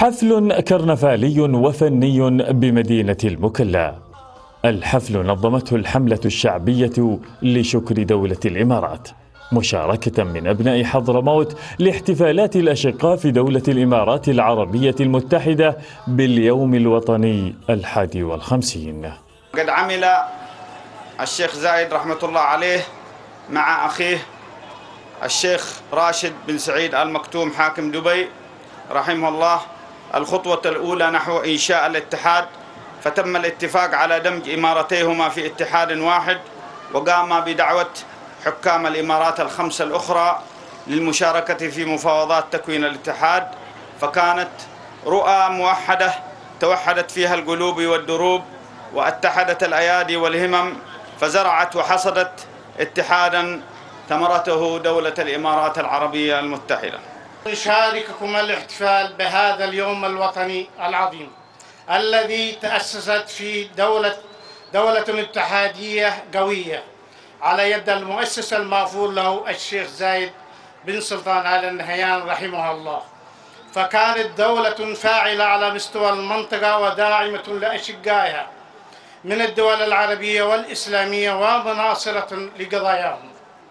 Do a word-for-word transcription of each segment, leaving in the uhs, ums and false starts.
حفل كرنفالي وفني بمدينة المكلا. الحفل نظمته الحملة الشعبية لشكر دولة الإمارات مشاركة من أبناء حضرموت لاحتفالات الأشقاء في دولة الإمارات العربية المتحدة باليوم الوطني الحادي والخمسين. قد عمل الشيخ زايد رحمة الله عليه مع أخيه الشيخ راشد بن سعيد آل مكتوم حاكم دبي رحمه الله الخطوة الأولى نحو إنشاء الاتحاد، فتم الاتفاق على دمج إمارتيهما في اتحاد واحد، وقام بدعوة حكام الإمارات الخمسة الأخرى للمشاركة في مفاوضات تكوين الاتحاد، فكانت رؤى موحدة توحدت فيها القلوب والدروب واتحدت الأيادي والهمم، فزرعت وحصدت اتحادا ثمرته دولة الإمارات العربية المتحدة. نشارككم الاحتفال بهذا اليوم الوطني العظيم الذي تأسست في دولة دولة اتحادية قوية على يد المؤسس المغفور له الشيخ زايد بن سلطان آل نهيان رحمه الله، فكانت دولة فاعلة على مستوى المنطقة وداعمة لأشقائها من الدول العربية والإسلامية ومناصرة لقضاياهم.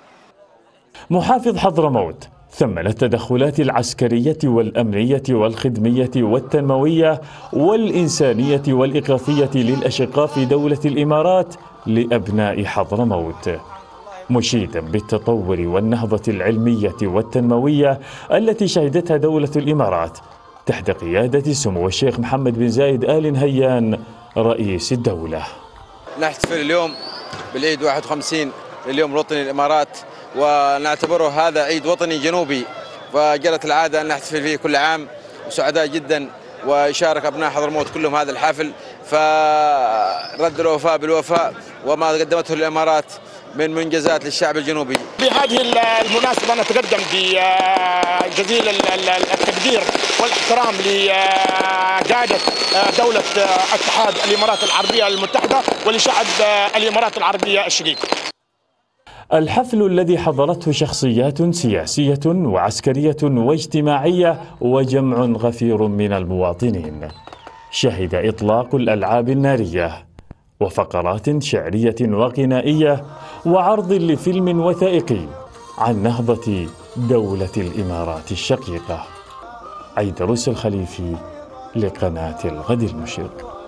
محافظ حضرموت ثمن التدخلات العسكرية والأمنية والخدمية والتنموية والإنسانية والإغاثية للأشقاء في دولة الإمارات لأبناء حضرموت، مشيدا بالتطور والنهضة العلمية والتنموية التي شهدتها دولة الإمارات تحت قيادة سمو الشيخ محمد بن زايد آل نهيان رئيس الدولة. نحتفل اليوم بالعيد واحد وخمسين لليوم الوطني للإمارات، ونعتبره هذا عيد وطني جنوبي، وجرت العادة أن نحتفل فيه كل عام، وسعداء جدا ويشارك أبناء حضرموت كلهم هذا الحفل، فرد الوفاء بالوفاء وما قدمته الإمارات من منجزات للشعب الجنوبي. بهذه المناسبة نتقدم بجزيل التقدير والاحترام لقادة دولة اتحاد الإمارات العربية المتحدة ولشعب الإمارات العربية الشقيق. الحفل الذي حضرته شخصيات سياسية وعسكرية واجتماعية وجمع غفير من المواطنين شهد إطلاق الألعاب النارية وفقرات شعرية وغنائية وعرض لفيلم وثائقي عن نهضة دولة الإمارات الشقيقة. عيدروس الخليفي لقناة الغد المشرق.